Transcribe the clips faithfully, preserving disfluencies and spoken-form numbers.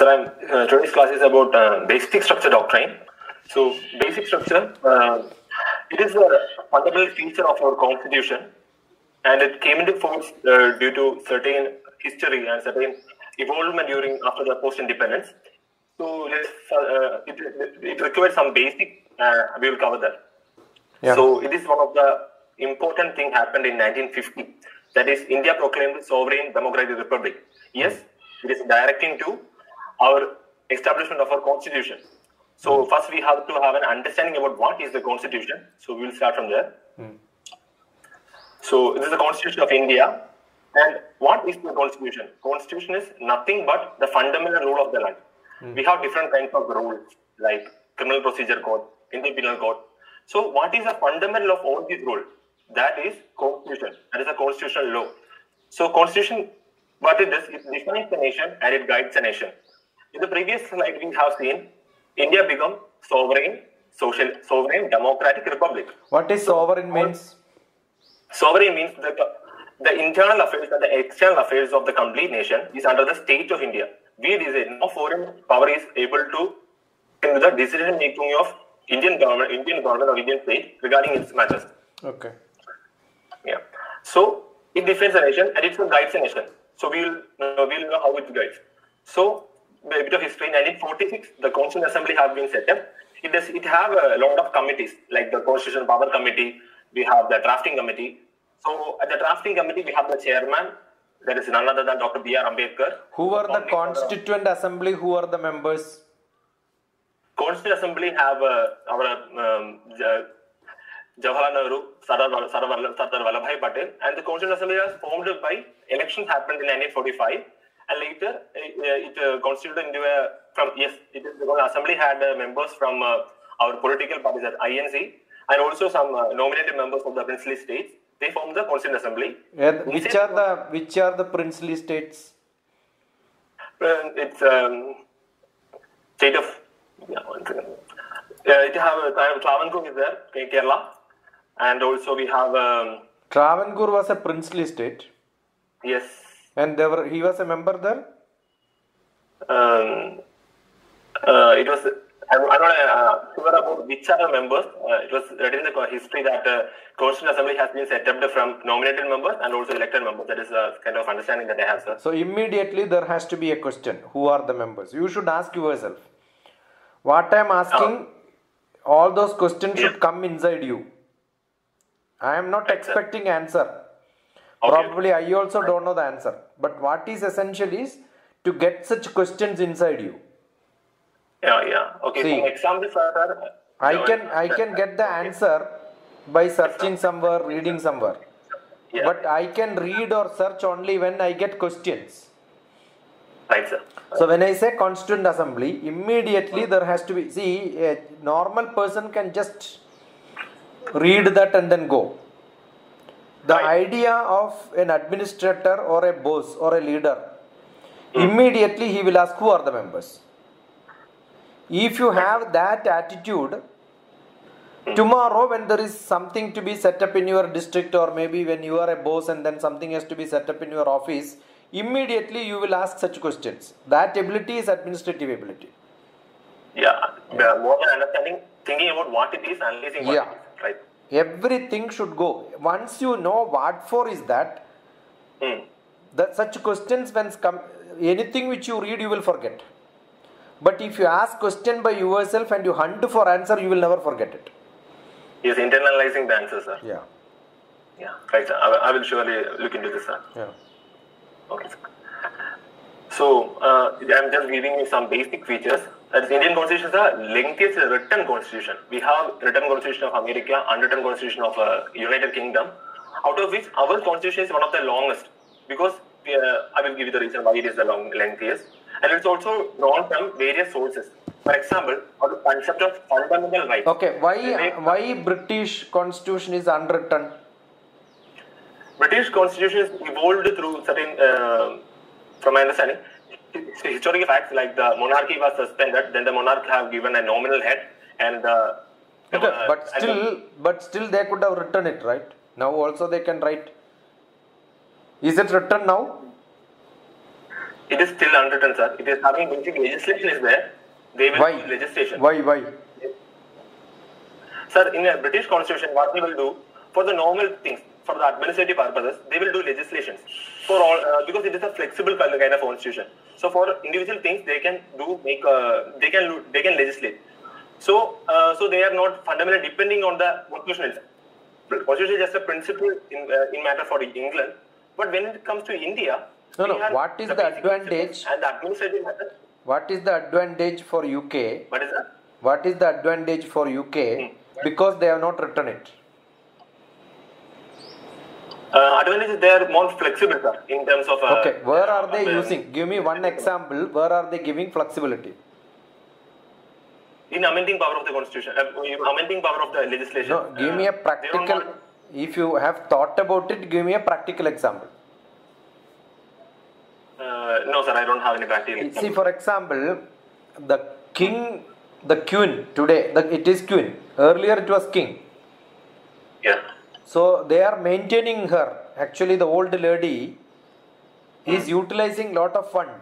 So I'm, uh, today's class is about uh, basic structure doctrine. So basic structure, uh, it is a fundamental feature of our constitution, and it came into force uh, due to certain history and certain evolvement during after the post-independence. So let's, uh, it, it requires some basic. Uh, we will cover that. Yeah. So it is one of the important thing happened in nineteen fifty. That is, India proclaimed sovereign democratic republic. Yes, it is directing to our establishment of our constitution. So first we have to have an understanding about what is the constitution. So we will start from there. Mm. So this is the constitution of India. And what is the constitution? Constitution is nothing but the fundamental rule of the land. Mm. We have different kinds of rules like criminal procedure code, Indian penal code. So what is the fundamental of all these rules? That is constitution. That is a constitutional law. So constitution, what it does, it defines the nation and it guides the nation. In the previous slide, we have seen India become sovereign, social, sovereign democratic republic. What is So, sovereign means? Sovereign means the, the internal affairs and the external affairs of the complete nation is under the state of India. We decide, no foreign power is able to in the decision making of Indian government, Indian government or Indian state regarding its matters. Okay. Yeah. So it defends the nation and it guides the nation. So we will uh, we will know how it guides. So a bit of history. In nineteen forty-six, the Constitutional Assembly have been set up. It does. It have a lot of committees like the Constitution Power Committee. We have the Drafting Committee. So at the Drafting Committee, we have the chairman. That is none other than Doctor B R Ambedkar. Who are the Constituent Assembly? Who are the members? Constituent Assembly have uh, our um, Jawaharlal Nehru, Sardar, Sardar, Sardar Vallabhbhai Patel, and the Constituent Assembly was formed by elections happened in nineteen forty-five, and later uh, it uh, constituted into a from yes, it is the Assembly had uh, members from uh, our political parties at I N C and also some uh, nominated members of the princely states. They formed the Constituent Assembly. Yeah, which are the which are the princely states? Uh, it's um, state of yeah, one second. Uh, it have uh, Travancore is there, Kerala. And also we have um, Travancore was a princely state. Yes. And there were, he was a member there? Um, uh, it was, I'm, I'm not uh, sure about which are the members. Uh, it was written in the history that uh, Constitutional Assembly has been set up from nominated members and also elected members. That is a kind of understanding that I have, sir. So immediately there has to be a question. Who are the members? You should ask yourself. What I am asking, oh. all those questions yeah. should come inside you. I am not expecting answer. Okay. Probably I also don't know the answer. But what is essential is to get such questions inside you. Yeah, yeah. Okay. See, for example, sir, I can I can get the answer by searching somewhere, reading somewhere. Yeah. But I can read or search only when I get questions. Right, sir. So when I say Constituent Assembly, immediately there has to be, see, a normal person can just read that and then go. The right. idea of an administrator or a boss or a leader, mm. immediately he will ask who are the members. If you have that attitude, mm. tomorrow when there is something to be set up in your district or maybe when you are a boss and then something has to be set up in your office, immediately you will ask such questions. That ability is administrative ability. Yeah, yeah. More than understanding, thinking about what it is, analyzing what yeah. it is, right? Everything should go. Once you know what for is that, mm. that such questions when come, anything which you read you will forget. But if you ask question by yourself and you hunt for answer, you will never forget it. Yes, internalizing the answer, sir. Yeah. Yeah, right, sir. I, I will surely look into this, sir. Yeah. Okay, sir. So, uh, I'm just giving you some basic features. That is, Indian Constitution is the lengthiest written constitution. We have written Constitution of America, unwritten Constitution of uh, United Kingdom, out of which our Constitution is one of the longest. Because we, uh, I will give you the reason why it is the long lengthiest. And it's also drawn from various sources. For example, the concept of fundamental rights. Okay, why why British Constitution is unwritten? British Constitution is evolved through certain, uh, from my understanding, historical facts like the monarchy was suspended, then the monarch have given a nominal head, and uh, okay, uh, but still, the, but still they could have written it, right? Now also they can write. Is it written now? it is still unwritten, sir. It is having basic legislation is there. They will Why? use legislation. Why? Why? Sir, in a British constitution, what they will do for the normal things, for the administrative purposes, they will do legislations for all uh, because it is a flexible kind of constitution. So for individual things, they can do make uh, they can they can legislate. So uh, so they are not fundamentally depending on the constitution itself. Constitution is just a principle in uh, in matter for England, but when it comes to India, No, we no. have What is the basic advantage? principles and the administrative method. What is the advantage for U K? What is that? What is the advantage for U K? Hmm. Because they have not written it. Uh, advantage is they are more flexible, sir, in terms of. Uh, Okay, where are they uh, using? Give me one example. Where are they giving flexibility? In amending power of the constitution, uh, amending power of the legislation. No, give me a Uh, they don't practical. want- If you have thought about it, give me a practical example. Uh, no, sir, I don't have any practical. See, for example, the king, the queen today, the, it is queen. Earlier it was king. Yeah. So they are maintaining her. Actually, the old lady is utilizing lot of fund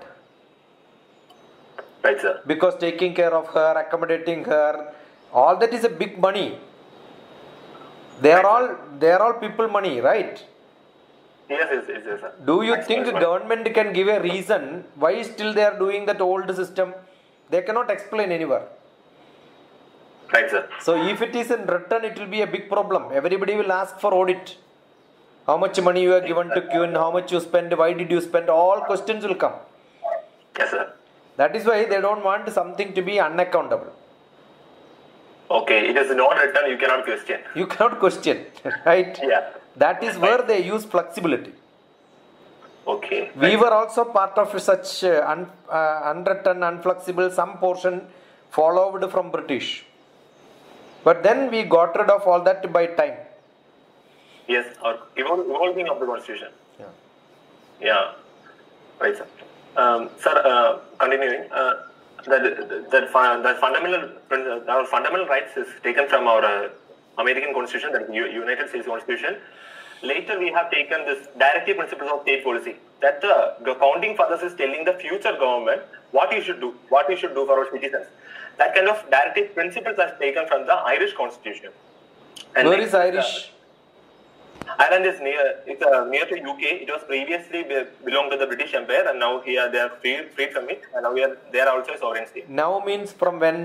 Right, sir. because taking care of her, accommodating her, all that is a big money. They are all they are all people money, right? Yes, yes, yes, yes, sir. Do you That's think correct. government can give a reason why still they are doing that old system? They cannot explain anywhere. Right, sir. So if it is in return, it will be a big problem. Everybody will ask for audit. How much money you have given to Queen? How much you spend? Why did you spend? All questions will come. Yes, sir. That is why they don't want something to be unaccountable. Okay, it is not written, you cannot question. You cannot question, right? Yeah. That is where they use flexibility. Okay. We were also part of such uh, un, uh, unwritten, unflexible, some portion followed from British. But then we got rid of all that by time. Yes, or evol- evolving of the constitution. Yeah. Yeah. Right, sir. Um, sir, uh, continuing, uh, that that fu- that fundamental uh, our fundamental rights is taken from our uh, American Constitution, that U- United States Constitution. Later, we have taken this directive principles of state policy. That uh, the founding fathers is telling the future government what you should do, what you should do for our citizens. That kind of directive principles are taken from the Irish Constitution. And Where next is Irish? Uh, Ireland is near. It's uh, near to U K. It was previously be- belonged to the British Empire, and now here they are free, freed from it, and now we are they are also a sovereign state. Now means from when?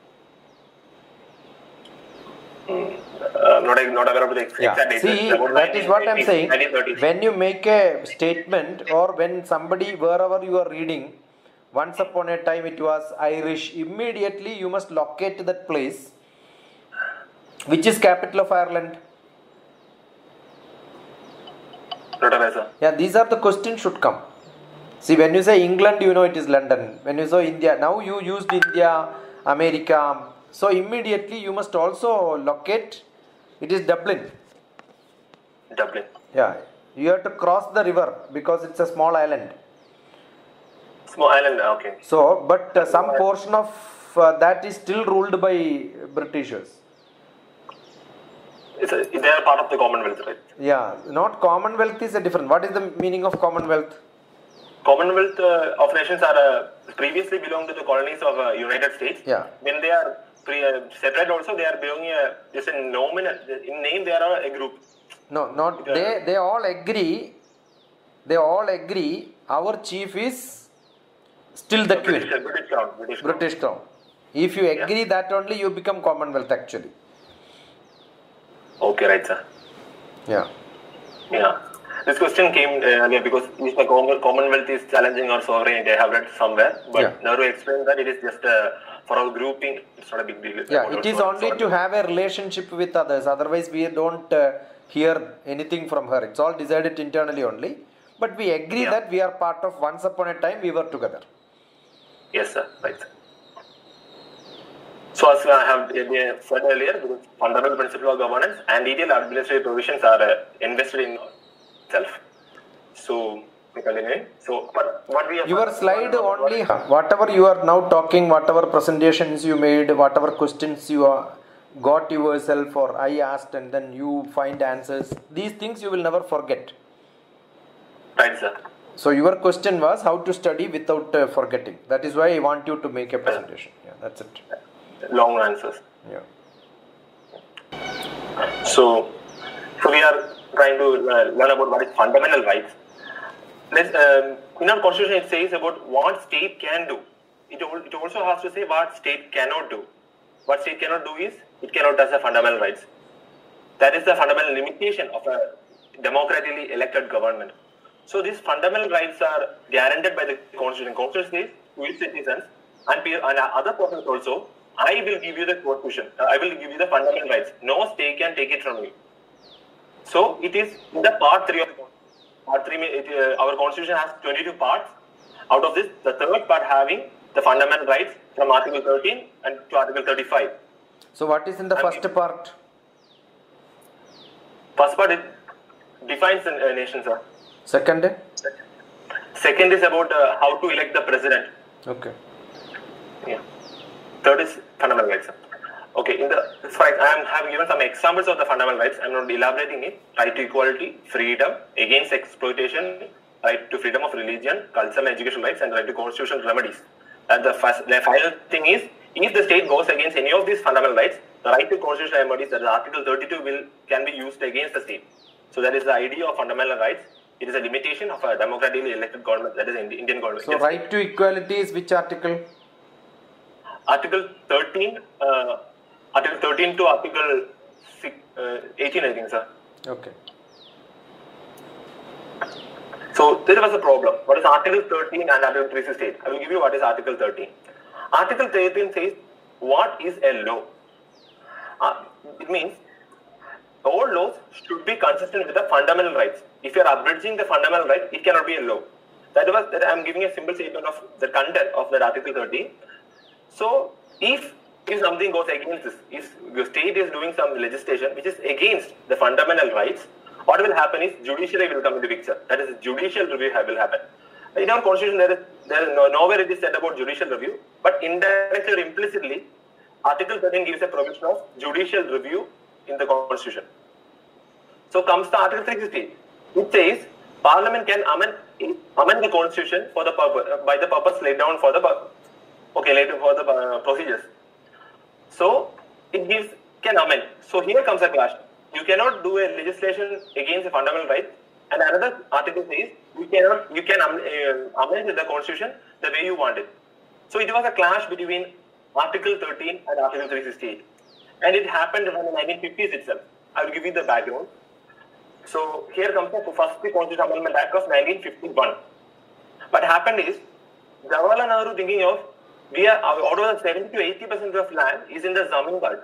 Uh, not not aware of the ex- Yeah. exact date. See, It's about that is what I'm saying. nineteen thirties. When you make a statement or when somebody, wherever you are reading, once upon a time it was Irish, immediately you must locate that place. Which is capital of Ireland? Not aware, sir. Yeah, these are the questions should come. See, when you say England, you know it is London. When you say India, now you used India, America. So immediately you must also locate. It is Dublin. Dublin. Yeah, you have to cross the river because it's a small island. Small island. Okay. So, but uh, some portion of uh, that is still ruled by Britishers. It's a, they are part of the Commonwealth, right? Yeah, not Commonwealth is a different. What is the meaning of Commonwealth? Commonwealth uh, of nations are uh, previously belonged to the colonies of uh, United States. Yeah. When they are pre- uh, separate, also they are belonging uh, just a nominal. In name, they are a group. No, not they. They all agree. They all agree. Our chief is still the British, Queen, British crown. British crown. British crown. If you agree that only you become Commonwealth actually. Okay, right, sir. Yeah. Yeah. This question came uh, earlier because if the Com- Commonwealth is challenging our sovereignty. I have read somewhere, but Yeah. now to explain that it is just uh, for our grouping. It's not a big deal. Yeah, it is only to have a relationship with others. Otherwise, we don't uh, hear anything from her. It's all decided internally only. But we agree Yeah. that we are part of once upon a time we were together. Yes, sir. Right. Sir. So as I have uh, said earlier, the fundamental principle of governance and detailed administrative provisions are uh, invested in itself. So we continue. So, but what we have Your slide only, whatever you are now talking, whatever presentations you made, whatever questions you are, got yourself or I asked and then you find answers, these things you will never forget. Right, sir. So your question was how to study without uh, forgetting. That is why I want you to make a presentation. Yeah, that's it. Long answers. Yeah. So, so we are trying to uh, learn about what is fundamental rights. Let's, um, in our constitution, it says about what state can do. It, it also has to say what state cannot do. What state cannot do is it cannot touch the fundamental rights. That is the fundamental limitation of a democratically elected government. So these fundamental rights are guaranteed by the constitution. Constitution says to its citizens and, and other persons also, I will give you the constitution. Uh, I will give you the fundamental rights. No state can take it from you. So it is in the part three of the constitution. Part three, it, uh, our constitution has twenty-two parts. Out of this, the third part having the fundamental rights from Article thirteen and to Article thirty-five. So what is in the and first it, part? First part, it defines the uh, nation, sir. Second? Second is about uh, how to elect the president. Okay. Yeah. Third is fundamental rights. Okay, in the for, I am have given some examples of the fundamental rights. I am not elaborating it. Right to equality, freedom, against exploitation, right to freedom of religion, cultural and educational rights, and right to constitutional remedies. And the first, the final thing is, if the state goes against any of these fundamental rights, the right to constitutional remedies, that is Article thirty-two, will can be used against the state. So that is the idea of fundamental rights. It is a limitation of a democratically elected government, that is Indian government. So right to equality is which article? Article thirteen, uh, Article thirteen to Article six, uh, eighteen, I think, sir. Okay. So there was a problem. What is Article thirteen and Article three sixty-eight? I will give you what is Article thirteen. Article thirteen says what is a law. Uh, it means all laws should be consistent with the fundamental rights. If you are abridging the fundamental rights, it cannot be a law. That was that I am giving a simple statement of the content of that Article thirteen. So if if something goes against this, if the state is doing some legislation which is against the fundamental rights, what will happen is judiciary will come into picture. That is, judicial review will happen. In our constitution, there is there is no, nowhere it is said about judicial review, but indirectly or implicitly, Article thirteen gives a provision of judicial review in the constitution. So comes the Article three sixty. It says Parliament can amend amend the constitution for the purpose by the purpose laid down for the okay later for the uh, procedures. So it gives can amend. So here comes a clash. You cannot do a legislation against a fundamental right, and another article says you cannot you can uh, amend the constitution the way you want it. So it was a clash between Article thirteen and Article three sixty-eight, and it happened in the nineteen fifties itself. I will give you the background. So here comes the first Constitutional Amendment Act of nineteen fifty-one. What happened is Jawaharlal Nehru thinking of we are out of the seventy to eighty percent of land is in the Zamindar.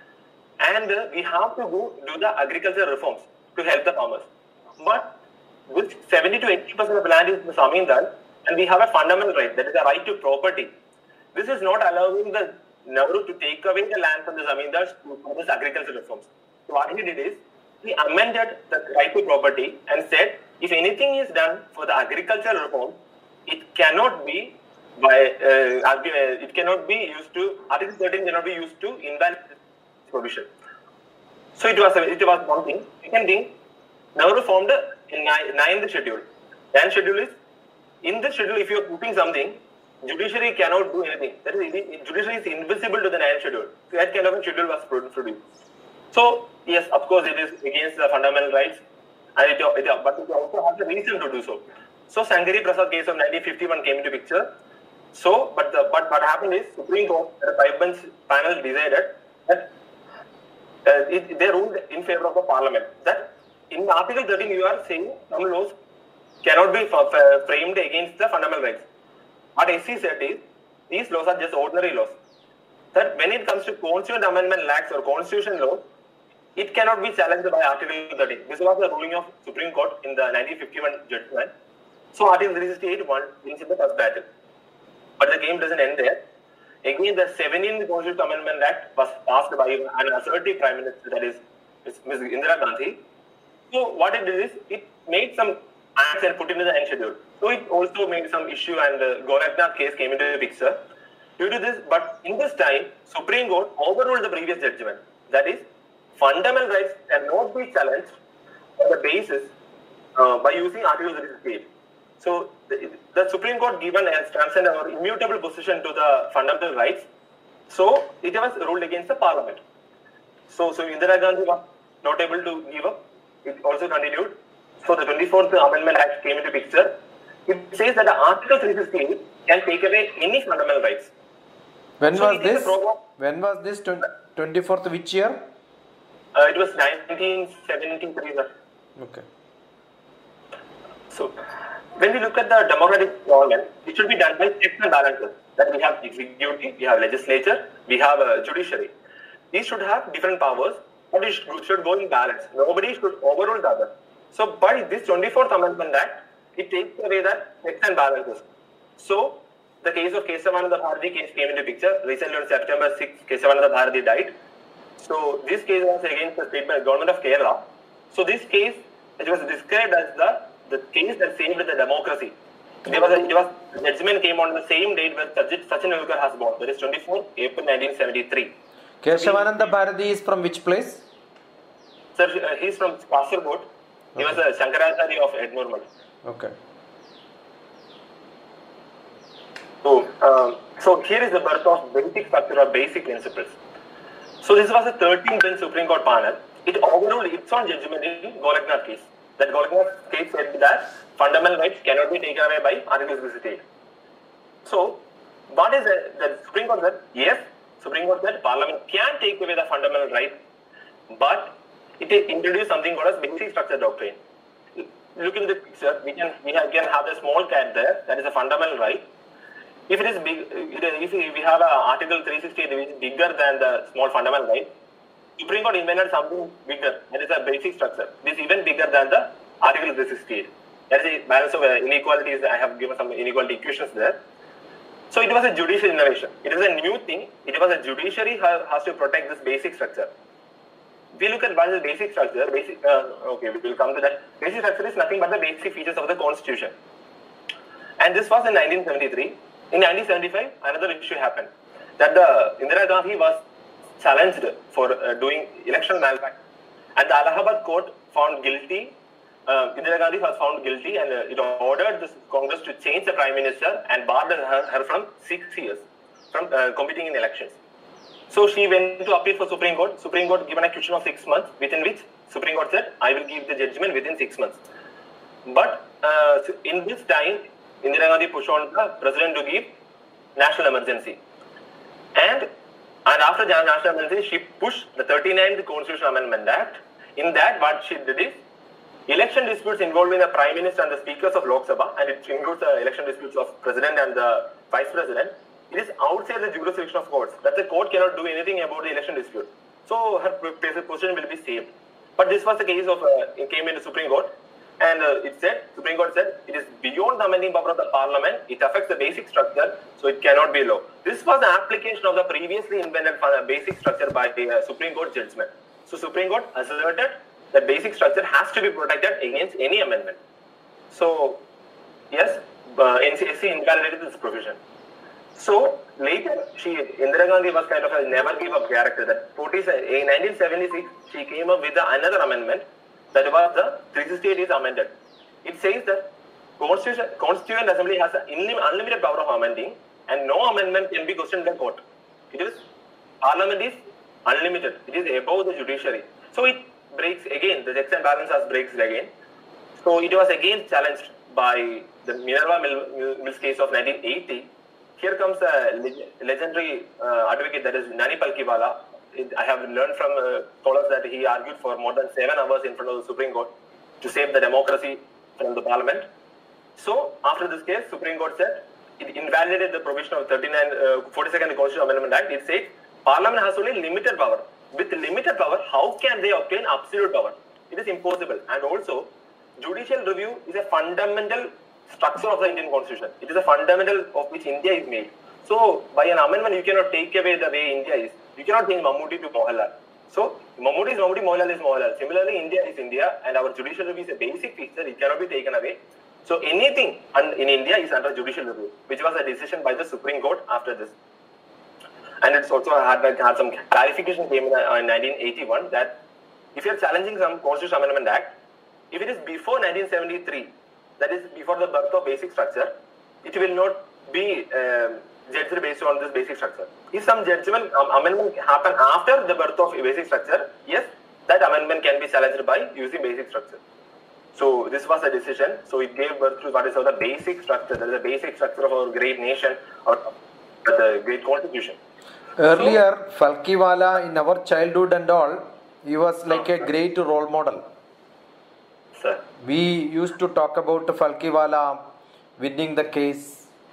And uh, we have to go do the agricultural reforms to help the farmers. But with seventy to eighty percent of land is in the Zamindar, and we have a fundamental right, that is a right to property. This is not allowing the Nehru to take away the land from the Zamindars to do this agricultural reforms. So what he did is, he amended the right to property and said, if anything is done for the agricultural reform, it cannot be by uh, it cannot be used to Article thirteen cannot be used to invalidate provision. So it was a, it was one thing. Second thing, Nehru formed a ninth schedule. Ninth schedule is in this schedule. If you are putting something, judiciary cannot do anything. That is, it, judiciary is invisible to the ninth schedule. So that kind of a schedule was produced. So yes, of course, it is against the fundamental rights, and it, it but it also has a reason to do so. So Sangari Prasad case of nineteen fifty-one came into picture. So, but the but what happened is Supreme Court, the five bench panel decided that uh, it, they ruled in favor of the Parliament that in Article thirteen you are saying some laws cannot be framed against the fundamental rights. What S C said is these laws are just ordinary laws. That when it comes to constitutional amendment acts or constitution law, it cannot be challenged by Article thirteen. This was the ruling of Supreme Court in the nineteen fifty-one judgment. So Article three sixty-eight one wins in the first battle. But the game doesn't end there. Again, the seventeenth Constitutional Amendment Act was passed by an assertive Prime Minister, that is Miz Indira Gandhi. So what it did is, it made some acts and put into the end schedule. So it also made some issue, and the Gorakhnath case came into the picture. Due to this, but in this time, Supreme Court overruled the previous judgment. That is, fundamental rights cannot be challenged on the basis uh, by using Article three sixty-eight. So the, the Supreme Court given a transcend or immutable position to the fundamental rights. So it was ruled against the Parliament. So, so Indira Gandhi was not able to give up. It also continued. So the twenty-fourth Amendment Act came into picture. It says that the Article three sixty can take away any fundamental rights. When So was it is a this? program- When was this? twenty-fourth which year? Uh, it was nineteen seventy-three. Sir. Okay. So when we look at the democratic government, it should be done by checks and balances. That we have executive, we have legislature, we have a judiciary. These should have different powers, but it should, should go in balance. Nobody should overrule the other. So by this twenty-fourth Amendment Act, it takes away that checks and balances. So the case of Kesavananda Bharati case came into picture. Recently on September sixth, Kesavananda Bharati died. So this case was against the state government of Kerala. So this case, it was described as the, the case that saved the democracy. There was a, it was, judgment came on the same date when Sachin Tendulkar has born. That is twenty-fourth April nineteen seventy-three. Keshavananda Bharati is from which place? Sir, uh, he is from Kasaragod. He was a Shankaracharya of Edmore. Okay. So, um, so here is the birth of basic structure or basic principles. So this was a thirteenth bench Supreme Court panel. It overruled its own judgment in Golaknath case. That Golaknath case said that fundamental rights cannot be taken away by Article sixty-eight. So, what is the, the Supreme Court said? Yes, Supreme Court said Parliament can take away the fundamental right, but it introduced something called as basic structure doctrine. Look in the picture, we can we have, can have a small cat there, that is a fundamental right. If it is big, if we have a Article three sixty-eight which is bigger than the small fundamental right, Supreme Court invented something bigger, that is a basic structure. This is even bigger than the Article three sixty-eight. That is a balance of inequalities. I have given some inequality equations there. So it was a judicial innovation. It is a new thing. It was a judiciary has, has to protect this basic structure. We look at what is the basic structure. Basic, uh, okay, we will come to that. Basic structure is nothing but the basic features of the Constitution. And this was in nineteen seventy-three. In nineteen seventy-five, another issue happened. That the Indira Gandhi was challenged for uh, doing election malpractice. And the Allahabad court found guilty. Uh, Indira Gandhi was found guilty and uh, it ordered the Congress to change the Prime Minister and barred her, her from six years from uh, competing in elections. So she went to appeal for Supreme Court. Supreme Court given a question of six months, within which Supreme Court said, I will give the judgment within six months. But uh, in this time, Indira Gandhi pushed on the president to give national emergency. And, and after the national emergency, she pushed the thirty-ninth Constitutional Amendment Act. In that, what she did is, election disputes involving the Prime Minister and the Speakers of Lok Sabha, and it includes the election disputes of President and the Vice President, it is outside the jurisdiction of courts. That the court cannot do anything about the election dispute. So her position will be saved. But this was the case of, uh, it came into Supreme Court, and uh, it said, Supreme Court said, it is beyond the amending power of the Parliament, it affects the basic structure, so it cannot be law. This was the application of the previously invented basic structure by the uh, Supreme Court judgment. So Supreme Court asserted that basic structure has to be protected against any amendment. So, yes, uh, N C S C invalidated this provision. So, later, she, Indira Gandhi was kind of a never give up character. That in nineteen seventy-six, she came up with another amendment, that was the three sixty-eight is amended. It says that Constitution, Constituent Assembly has an unlimited power of amending, and no amendment can be questioned by court. It is, Parliament is unlimited. It is above the judiciary. So, it breaks again, the checks and balances breaks again. So it was again challenged by the Minerva Mills case of nineteen eighty. Here comes a legendary uh, advocate, that is Nani Palkiwala. I have learned from uh, scholars that he argued for more than seven hours in front of the Supreme Court to save the democracy from the Parliament. So after this case, Supreme Court said it invalidated the provision of thirty-nine, uh, forty-second Constitutional Amendment Act. It said Parliament has only limited power. With limited power, how can they obtain absolute power? It is impossible. And also, judicial review is a fundamental structure of the Indian Constitution. It is a fundamental of which India is made. So, by an amendment, you cannot take away the way India is. You cannot change Mammootty to Mohanlal. So, Mammootty is Mammootty, Mohanlal is Mohanlal. Similarly, India is India, and our judicial review is a basic feature. It cannot be taken away. So, anything in India is under judicial review, which was a decision by the Supreme Court after this. And it's also had, had some clarification came in, uh, in nineteen eighty-one that if you're challenging some Constitutional Amendment Act, if it is before nineteen seventy-three, that is before the birth of basic structure, it will not be uh, judged based on this basic structure. If some judgment um, amendment happen after the birth of basic structure, yes, that amendment can be challenged by using basic structure. So this was a decision. So it gave birth to what is called the basic structure. That is the basic structure of our great nation, or the great constitution. Earlier, so, Falkiwala in our childhood and all, he was like a great role model. Sir. We used to talk about Falkiwala winning the case.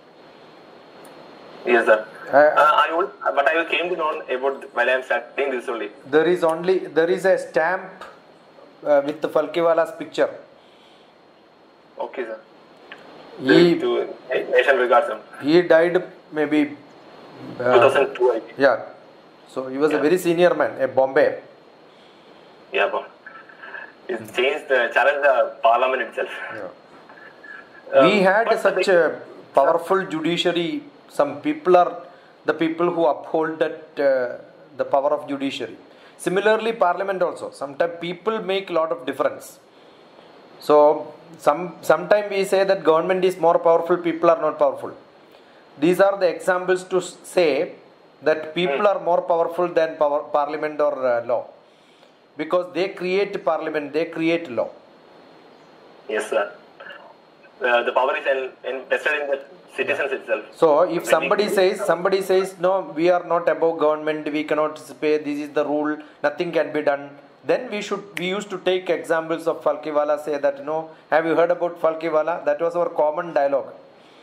Yes, sir. Uh, uh, I will, but I came to know about while I am studying this only. There is only there is a stamp uh, with the Falkiwala's picture. Okay, sir. He to nation regards him. He died maybe uh, two thousand two. I think. Yeah. So he was yeah. a very senior man, a Bombay. Yeah, but it changed the challenged the parliament itself. Yeah. Um, we had such a powerful judiciary. Some people are the people who uphold that uh, the power of judiciary. Similarly, parliament also. Sometimes people make a lot of difference. So some sometimes we say that government is more powerful, people are not powerful. These are the examples to say that people are more powerful than power, parliament or uh, law, because they create parliament, they create law. Yes, sir. Uh, the power is invested in the citizens itself. So if somebody says somebody says no, we are not above government, we cannot pay, this is the rule, nothing can be done, then we should we used to take examples of Falkiwala, say that no, have you heard about Falkiwala? That was our common dialogue.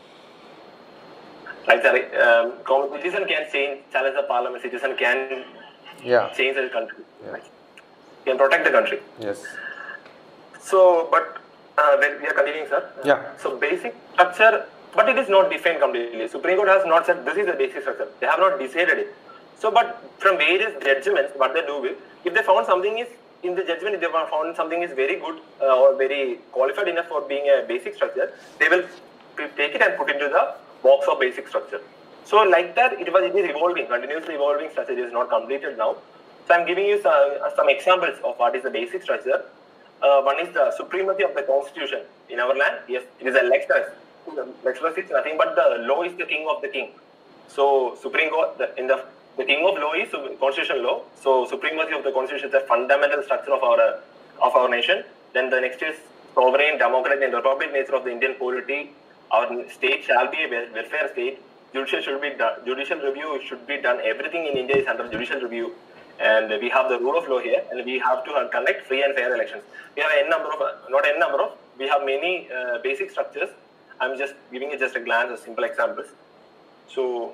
Like sorry, um, citizen can change, challenge the parliament, citizen can yeah. change the country, yeah. right? Can protect the country. Yes. So, but uh, when we are continuing, sir. Yeah. So basic structure, but it is not defined completely. Supreme Court has not said this is the basic structure. They have not decided it. So, but from various judgments, what they do is, if they found something is in the judgment, if they found something is very good uh, or very qualified enough for being a basic structure, they will take it and put into the box of basic structure. So, like that, it was it is evolving, continuously evolving structure. It is not completed now. So, I am giving you some, some examples of what is the basic structure. Uh, one is the supremacy of the constitution in our land. Yes, it is a lex specialis. Lex specialis is nothing but the law is the king of the king. So, Supreme Court, the, in the the king of law is constitutional law. So, supremacy of the constitution is a fundamental structure of our uh, of our nation. Then the next is sovereign, democratic, and republic nature of the Indian polity. Our state shall be a welfare state. Judicial should be done. Judicial review should be done. Everything in India is under judicial review, and we have the rule of law here, and we have to conduct free and fair elections. We have n number of, not n number of, we have many uh, basic structures. I'm just giving you just a glance of simple examples. So,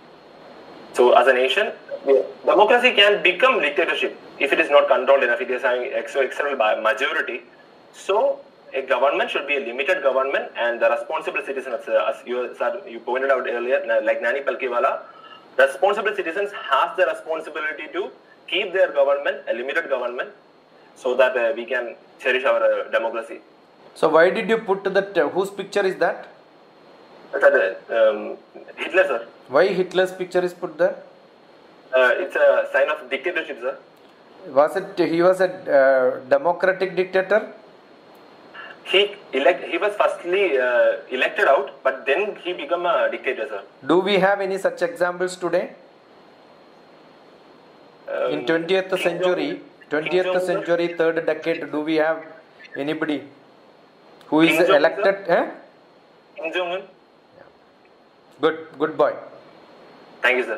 so as a nation, democracy can become dictatorship if it is not controlled enough. It is having external by majority. So, a government should be a limited government, and the responsible citizens, as you, sir, you pointed out earlier, like Nani Falkiwala, responsible citizens have the responsibility to keep their government a limited government, so that uh, we can cherish our uh, democracy. So why did you put that? Uh, whose picture is that? That um, Hitler, sir. Why Hitler's picture is put there? Uh, it's a sign of dictatorship, sir. Was it? He was a uh, democratic dictator. He elect. He was firstly uh, elected out, but then he became a dictator, sir. Do we have any such examples today? Um, In twentieth century, twentieth century, third decade, do we have anybody who is King elected? Eh? Kim Jong-un. Good, good boy. Thank you, sir.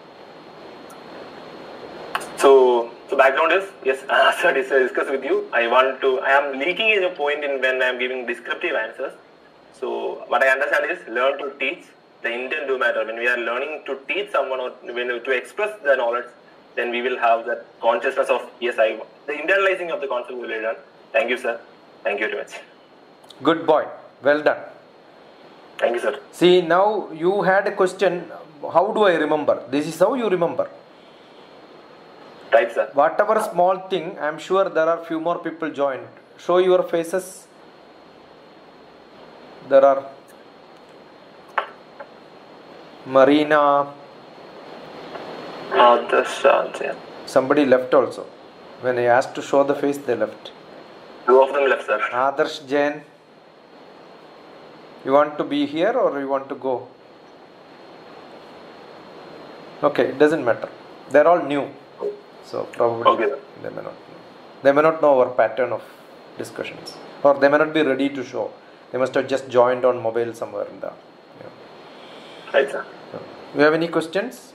So, so background is, yes, as I discussed with you, I want to, I am leaking in a point in when I am giving descriptive answers. So, what I understand is learn to teach. The intent do matter. When we are learning to teach someone or when to express the knowledge, then we will have that consciousness of, yes, I, the internalizing of the concept will be done. Thank you, sir. Thank you very much. Good boy. Well done. Thank you, sir. See, now you had a question, how do I remember? This is how you remember. Right, sir. Whatever small thing, I am sure there are few more people joined. Show your faces. There are Marina. Uh, Somebody left also. When I asked to show the face, they left. Two of them left, sir. Adarsh Jain. You want to be here or you want to go? Okay, it doesn't matter. They're all new. So probably Okay. they may not know. They may not know our pattern of discussions. Or they may not be ready to show. They must have just joined on mobile somewhere in the. Yeah. Right, sir. You have any questions?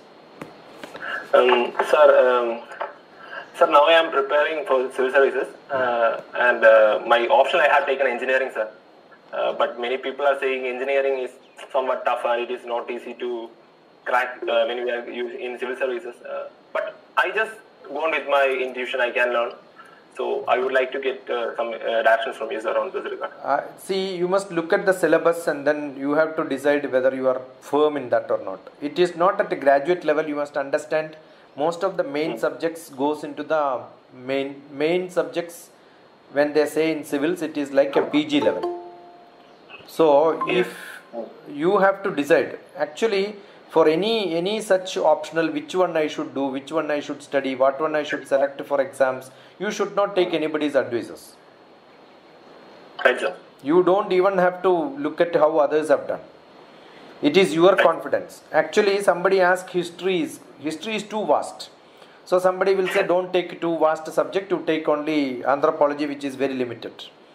Um, sir, um, sir, now I am preparing for civil services, uh, and uh, my option I have taken engineering, sir. Uh, but many people are saying engineering is somewhat tough and it is not easy to crack uh, when we are in civil services. Uh, but I just go on with my intuition, I can learn. So I would like to get uh, some uh, directions from you, sir, on this regard. Uh, see, you must look at the syllabus and then you have to decide whether you are firm in that or not. It is not at a graduate level. You must understand most of the main mm. subjects goes into the main main subjects. When they say in civils, it is like a P G level. So Yes. if you have to decide, actually for any any such optional, which one I should do, which one I should study, what one I should select for exams, you should not take anybody's advices. Right, sir. You don't even have to look at how others have done. It is your confidence. Actually, somebody asked history is history is too vast. So somebody will say don't take too vast a subject, you take only anthropology, which is very limited.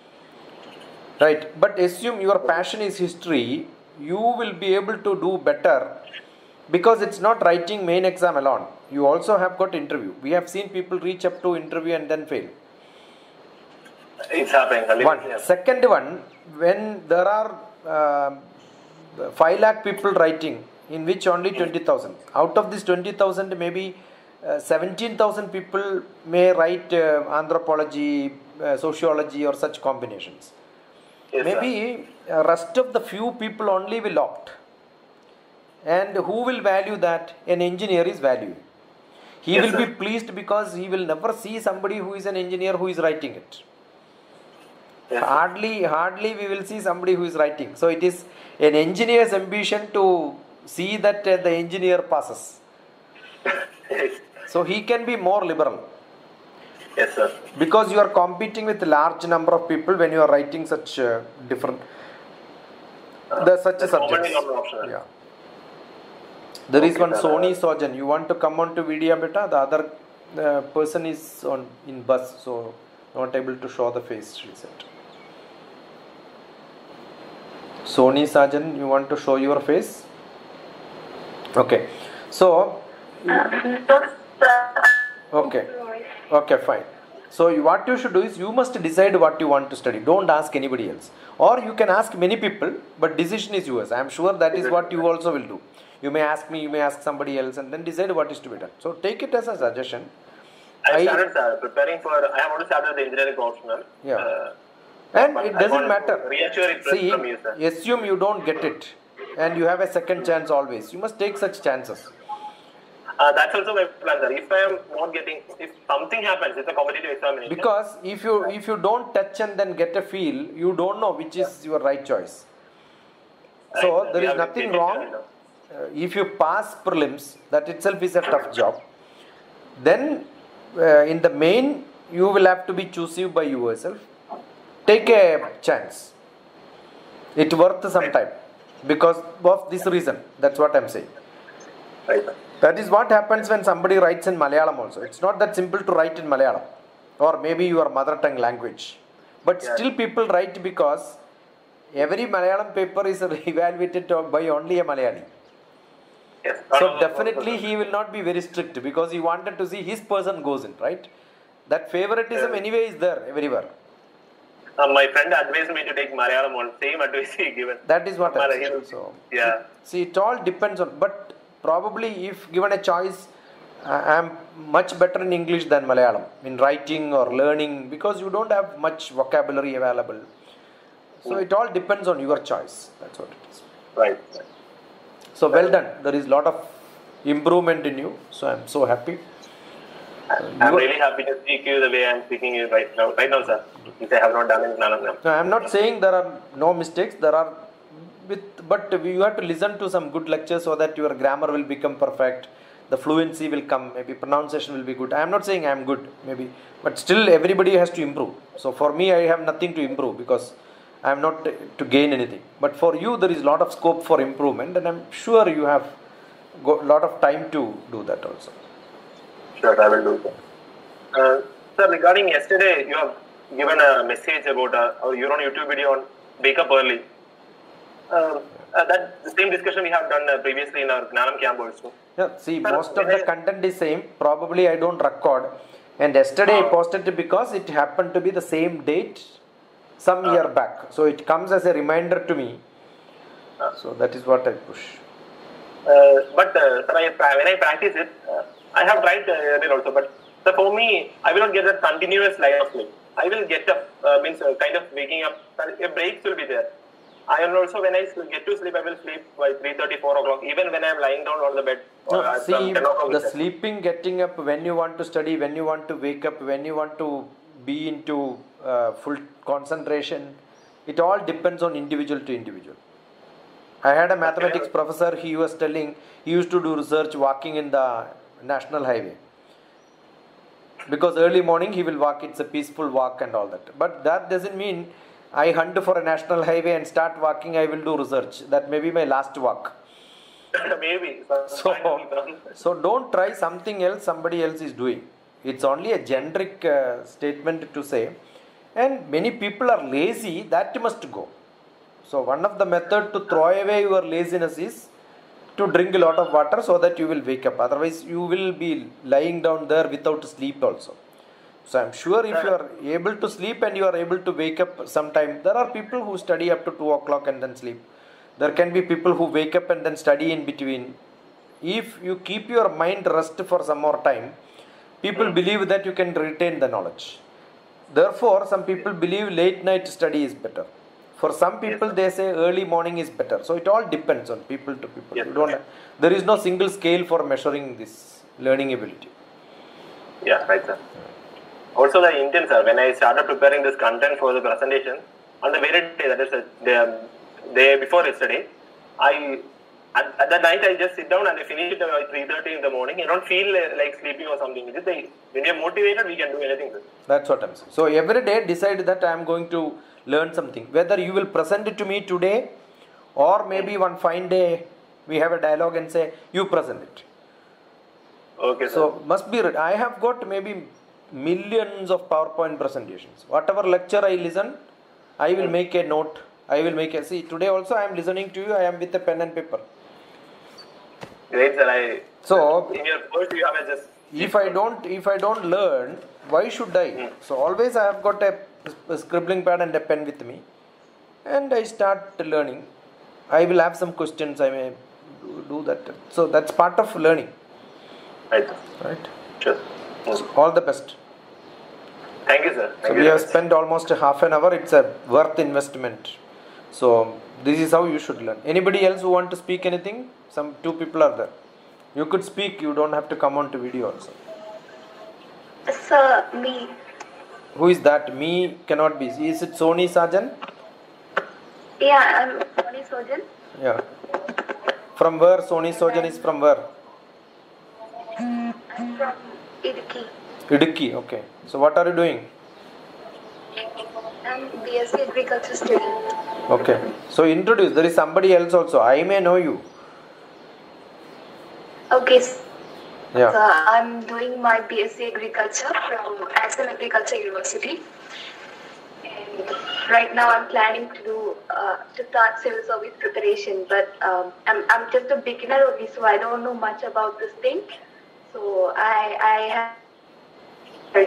Right? But assume your passion is history, you will be able to do better because it's not writing main exam alone. You also have got interview. We have seen people reach up to interview and then fail. It's happening. sir. One. Yes. Second one, when there are uh, five lakh people writing, in which only twenty thousand. Out of this twenty thousand, maybe uh, seventeen thousand people may write uh, anthropology, uh, sociology or such combinations. Yes, Maybe uh, rest of the few people only will opt. And who will value that? An engineer is valuing. He Yes, will sir. be pleased because he will never see somebody who is an engineer who is writing it. Yes, sir. Hardly, hardly we will see somebody who is writing. So it is an engineer's ambition to see that uh, the engineer passes. Yes. So he can be more liberal. Yes, sir. Because you are competing with a large number of people when you are writing such uh, different, the such a That's commonly subjects. not an option. Yeah. There is Okay, one sir. Sony Sojan. You want to come on to Vidya beta? The other uh, person is on in bus, so not able to show the face. She said. Sony Sajan, you want to show your face? Okay. So. Okay. Okay, fine. So you, what you should do is you must decide what you want to study. Don't ask anybody else. Or you can ask many people, but decision is yours. I am sure that is what you also will do. You may ask me, you may ask somebody else, and then decide what is to be done. So take it as a suggestion. I I- started sir, preparing for. I have already started the engineering optional. Yeah. Uh, And but it I doesn't want to matter. reassure it See, from you, sir. assume you don't get it, and you have a second chance always. You must take such chances. Uh, that's also my plan, sir. If I am not getting, if something happens, it's a competitive examination. Because if you if you don't touch and then get a feel, you don't know which is your right choice. So Right, there we is have nothing to take it, wrong. you know. Uh, if you pass prelims, that itself is a tough job. Then uh, in the main, you will have to be choosy by yourself. Take a chance. It worth some time because of this reason. That's what I'm saying. Right, sir. That is what happens when somebody writes in Malayalam also. It's not that simple to write in Malayalam or maybe your mother tongue language. But Yeah. still people write because every Malayalam paper is evaluated by only a Malayali. Yes. So definitely he will not be very strict because he wanted to see his person goes in, right? That favoritism Yeah. anyway is there everywhere. Uh, my friend advised me to take Malayalam on same advice he given. That is what I'm Malayalam. saying. So Yeah. see, it all depends on, but probably if given a choice, I am much better in English than Malayalam in writing or learning because you don't have much vocabulary available. So it all depends on your choice. That's what it is. Right. So well done. There is a lot of improvement in you. So I'm so happy. I'm You- really happy to speak you the way I'm speaking you right now. Right now, sir. If I have not done it, none of them. No, I'm not saying there are no mistakes. There are, with but you have to listen to some good lectures so that your grammar will become perfect. The fluency will come. Maybe pronunciation will be good. I am not saying I am good. Maybe, but still everybody has to improve. So for me, I have nothing to improve because I'm not to gain anything. But for you, there is a lot of scope for improvement, and I'm sure you have got a lot of time to do that also. Sure, I will do that. Uh, sir, regarding yesterday, you have given a message about uh, your own YouTube video on wake up early. Uh, uh, that the same discussion we have done uh, previously in our Gnanam camp also. Yeah, see, Sir, most of the I- content is same. Probably I don't record. And yesterday I posted it because it happened to be the same date some year back. So it comes as a reminder to me. So that is what I push. Uh, but uh, sir, I, when I practice it, uh, I have tried uh, earlier also. But sir, for me, I will not get that continuous line of sleep. I will get up, uh, means uh, kind of waking up. A breaks will be there. I will also, when I get to sleep, I will sleep by three thirty, four o'clock, even when I am lying down on the bed. No, Or at see, some ten o'clock the itself. sleeping, getting up when you want to study, when you want to wake up, when you want to be into uh, full concentration, it all depends on individual to individual. I had a mathematics professor, he was telling, he used to do research walking in the national highway. Because early morning he will walk, it's a peaceful walk and all that. But that doesn't mean I hunt for a national highway and start walking, I will do research. That may be my last walk. Maybe. So, so don't try something else somebody else is doing. It's only a generic uh, statement to say. And many people are lazy, that must go. So one of the method to throw away your laziness is to drink a lot of water so that you will wake up. Otherwise you will be lying down there without sleep also. So I'm sure if you are able to sleep and you are able to wake up sometime, there are people who study up to two o'clock and then sleep. There can be people who wake up and then study in between. If you keep your mind rest for some more time, people believe that you can retain the knowledge. Therefore, some people believe late night study is better. For some people, they say early morning is better. So it all depends on people to people. Yes. You don't have, there is no single scale for measuring this learning ability. Yeah, right, sir. Also, the Indian, sir, when I started preparing this content for the presentation, on the very day, that is the day, day before yesterday, I at, at that night I just sit down and I finish it at three thirty in the morning. I don't feel uh, like sleeping or something. Just like, when you're motivated, we can do anything, sir. That's what I'm saying. So every day decide that I am going to learn something. Whether you will present it to me today or maybe one fine day we have a dialogue and say you present it. Okay, sir. So must be, I have got maybe millions of PowerPoint presentations. Whatever lecture I listen, I will make a note. I will make a, see today also I am listening to you, I am with a pen and paper. Great, sir. I, So in your first, you have a just. if I don't, if I don't learn, why should I? So always I have got a, a scribbling pad and a pen with me, and I start learning. I will have some questions. I may do, do that. So that's part of learning, Right, sir. right? Sure. So all the best. Thank you, sir. Thank So you we very have much. spent almost a half an hour. It's a worth investment. So this is how you should learn. Anybody else who want to speak anything? Some two people are there. You could speak. You don't have to come on to video also. Sir, me. Who is that? Me cannot be. Is it Sony Sajan? Yeah, I'm Sony Sojan. Yeah. From where? Sony Sojan is from where? I'm from Idukki. Idukki. Okay. So what are you doing? I'm B S c Agriculture student. Okay. So introduce. There is somebody else also. I may know you. Okay, s- Yeah. so I'm doing my B S c Agriculture from Assam Agriculture University. And right now I'm planning to do uh, to start civil service preparation, but um, I'm I'm just a beginner only, so I don't know much about this thing. So I I have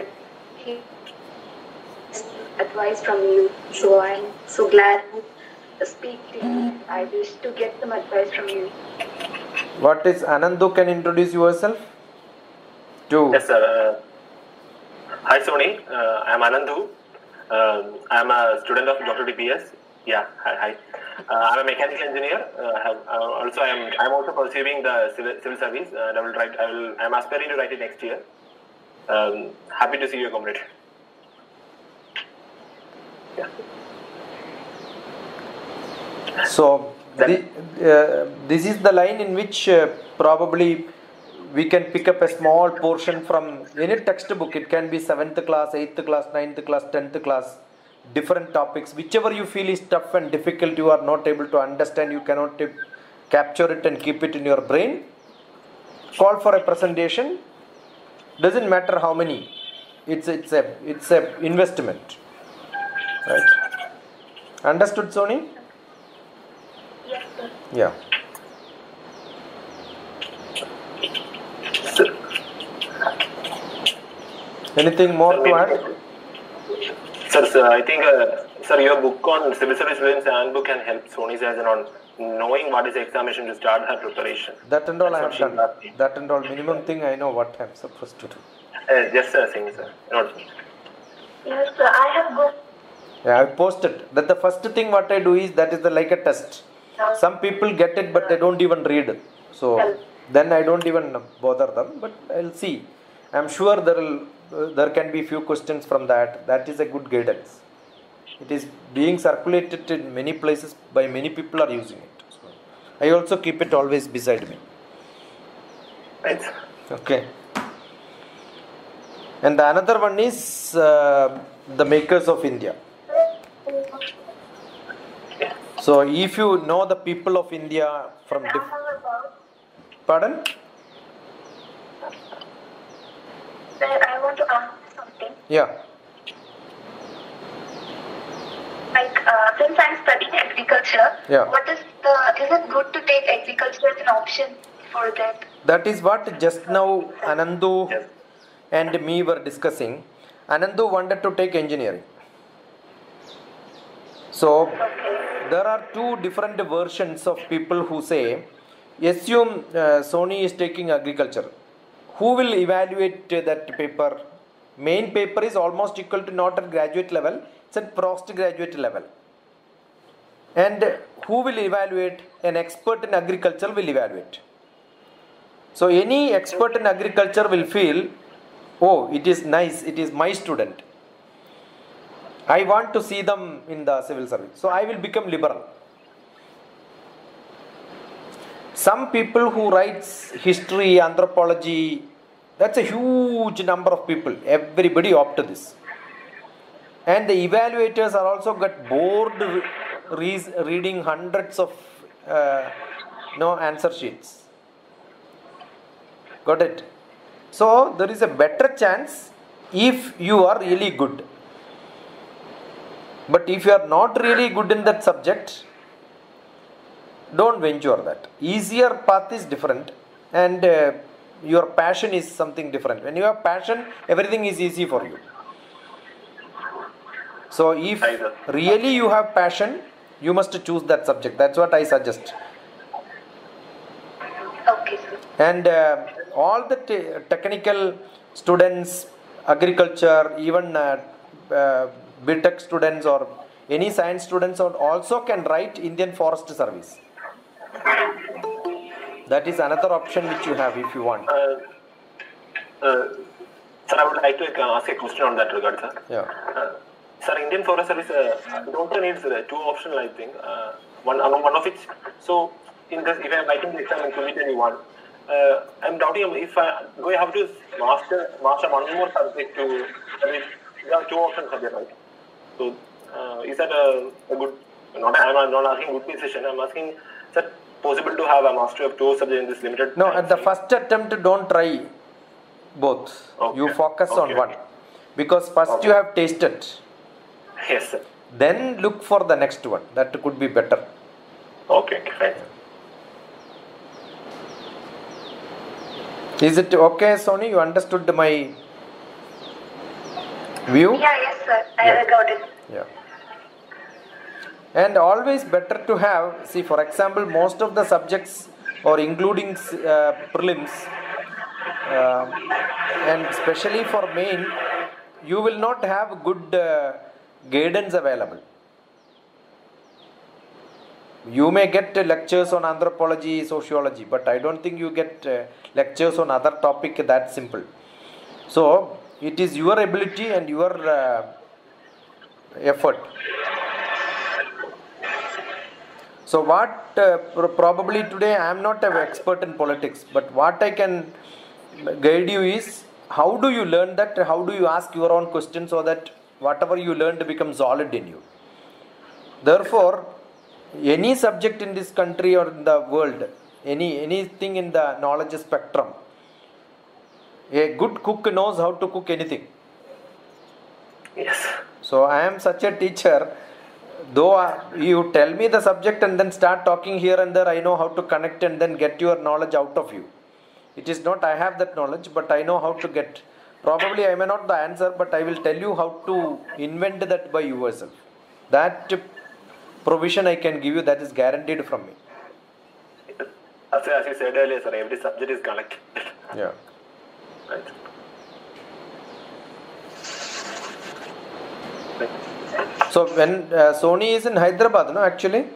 advice from you. So I'm so glad to speak to you. I wish to get some advice from you. What is Anandu? Can introduce yourself? To. Yes, sir. Uh, hi, Sony. Uh, I am Anandu. Um, I am a student of Doctor D P S. Yeah, hi. hi. Uh, I'm a mechanical engineer. Uh, I have, uh, also, I am. I am also pursuing the civil, civil service. Uh, and I will write. I will. I am aspiring to write it next year. Um, happy to see you, comrade. Yeah. So the, uh, this is the line in which uh, probably we can pick up a small portion from any textbook. It can be seventh class, eighth class, ninth class, tenth class. different topics, whichever you feel is tough and difficult, you are not able to understand, you cannot uh, capture it and keep it in your brain, call for a presentation. Doesn't matter how many. It's it's a it's a investment, right? Understood, Sony? Yes, sir. Yeah. Sir, Anything more to add? sir, sir, I think, uh, sir, your book on Civil Service Students Handbook can help Sony Sajan on knowing what is the examination to start her preparation. That and all I have That's done. what she got. That and all minimum thing I know what I'm supposed to do. Uh, just a thing, sir. Not, Yes, sir. I have booked. Yeah, I posted that the first thing what I do is that is the, like a test. Some people get it but they don't even read. So then I don't even bother them. But I'll see. I'm sure there will uh, there can be few questions from that. That is a good guidance. It is being circulated in many places by many people are using it. So I also keep it always beside me. right? Okay. And the another one is uh, the makers of India. So if you know the people of India from diff- pardon? Sir, I want to ask something. Yeah. Like, uh, since I'm studying agriculture, Yeah. what is the? Is it good to take agriculture as an option for that? That is what just now Anandu Yes. and me were discussing. Anandu wanted to take engineering. So there are two different versions of people who say, assume uh, Sony is taking agriculture. Who will evaluate uh, that paper? Main paper is almost equal to not at graduate level, it's at postgraduate level. And who will evaluate? An expert in agriculture will evaluate. So any expert in agriculture will feel, oh, it is nice, it is my student. I want to see them in the civil service. So I will become liberal. Some people who writes history, anthropology, that's a huge number of people. Everybody opt to this. And the evaluators are also got bored re- reading hundreds of uh, no answer sheets. Got it? So there is a better chance if you are really good. But if you are not really good in that subject, don't venture that. Easier path is different, and uh, your passion is something different. When you have passion, everything is easy for you. So if really you have passion, you must choose that subject. That's what I suggest. Okay, sir. And uh, all the te- technical students, agriculture, even uh, uh, B Tech students or any science students also can write Indian Forest Service. That is another option which you have if you want. Uh, uh, sir, I would like to uh, ask a question on that regard, sir. Yeah. Uh, sir, Indian Forest Service uh, also needs uh, two options, I think. Uh, one, uh, one of which, so in this, if I am writing the exam in twenty twenty-one, uh, I'm doubting if I do I have to master master one more subject to. I mean, there are two options are there, right? So, uh, is that a, a good? Not I'm not asking good decision. I'm asking, is that possible to have a mastery of two subjects in this limited? No, time at the frame? first attempt, don't try both. Okay. You focus Okay, on one. okay. Because first Okay. you have tasted. Yes, sir. Then look for the next one. That could be better. Okay, fine. Is it okay, Sony? You understood my view? Yeah, yes, sir. I Yeah. got it. Yeah. And always better to have, see, for example, most of the subjects or including uh, prelims, uh, and especially for main, you will not have good uh, guidance available. You may get uh, lectures on anthropology, sociology, but I don't think you get uh, lectures on other topic that simple. So it is your ability and your uh, effort. So what uh, pr- probably today I am not an expert in politics, but what I can guide you is how do you learn that, how do you ask your own question so that whatever you learned becomes solid in you. Therefore, any subject in this country or in the world, any anything in the knowledge spectrum, a good cook knows how to cook anything. Yes. So I am such a teacher. Though uh, you tell me the subject and then start talking here and there, I know how to connect and then get your knowledge out of you. It is not I have that knowledge, but I know how to get. Probably I may not the answer, but I will tell you how to invent that by yourself. That provision I can give you, that is guaranteed from me. As, as you said earlier, sir, every subject is connected. Yeah. Right. So when uh, Sony is in Hyderabad, no, actually?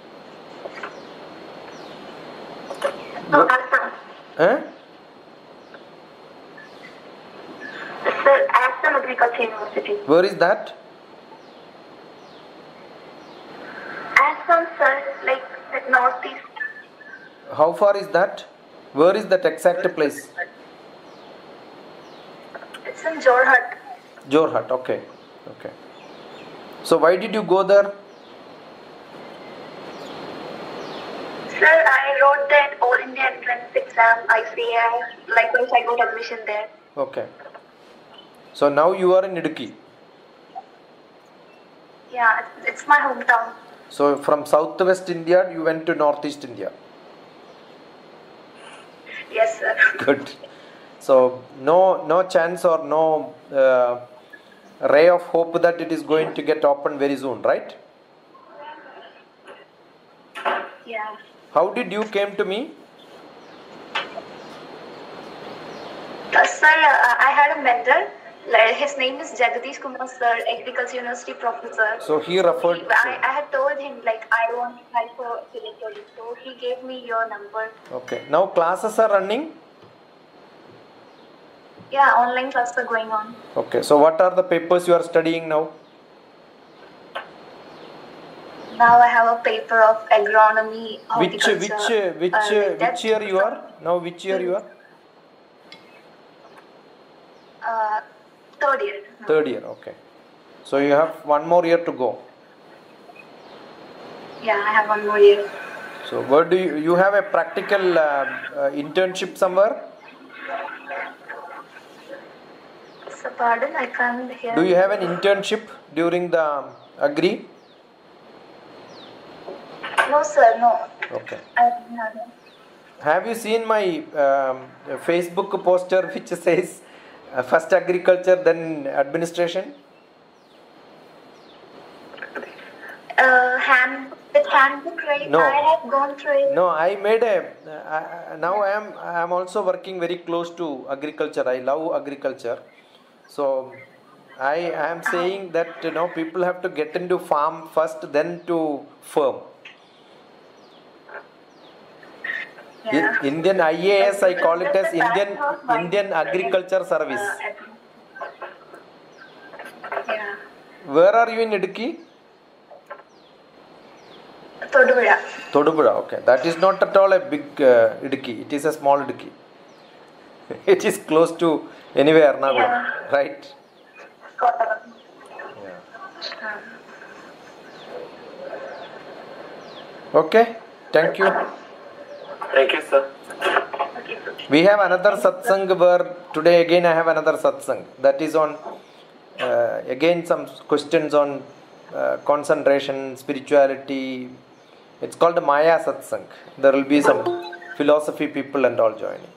No, Assam. Eh? Sir, Assam Agriculture University. Where is that? Assam, sir, like the northeast. How far is that? Where is that exact place? It's in Jorhat. Jorhat, okay. Okay. So why did you go there? Sir, I wrote that All India Entrance Exam, I C A, likewise I got admission there. Okay. So now you are in Idukki. Yeah, it's, it's my hometown. So from southwest India, you went to northeast India. Yes, sir. Good. So no, no chance or no uh, ray of hope that it is going to get open very soon, right? Yeah. How did you came to me? Uh, sir, uh, I had a mentor. Like, his name is Jagadish Kumar, sir, Agriculture University professor. So he referred. I, I had told him, like, I want help for electronics. So he gave me your number. Okay. Now classes are running. Yeah, online classes are going on. Okay. So what are the papers you are studying now? Now I have a paper of agronomy, Which horticulture. which uh, which uh, uh, like that. which year you are now? Which year you are? Uh, third year. Third year. Okay. So you have one more year to go. Yeah, I have one more year. So where do you you have a practical uh, uh, internship somewhere? So pardon, I can't hear. Do you have an internship during the um, agri? No, sir, no. Okay. I don't have it. Have you seen my um, Facebook poster which says uh, first agriculture then administration? Uh, hand, with handbook, right? No. I have gone through it. No, I made a. Uh, I- now I am I am also working very close to agriculture. I love agriculture, so I am saying that you know people have to get into farm first, then to firm. Yeah. In, Indian I A S, I call it as Indian Indian Agriculture Service. Uh, yeah. Where are you in Idukki? Todupuzha. Todupuzha, okay. That is not at all a big uh, Idukki. It is a small Idukki. It is close to anywhere, Ernakulam, Yeah. right? Kottayam. Yeah. Uh, Okay, thank you. Thank you, sir. okay, sir. We have another satsang where today again I have another satsang. That is on uh, again some questions on uh, concentration, spirituality. It's called Maya satsang. There will be some philosophy people and all joining.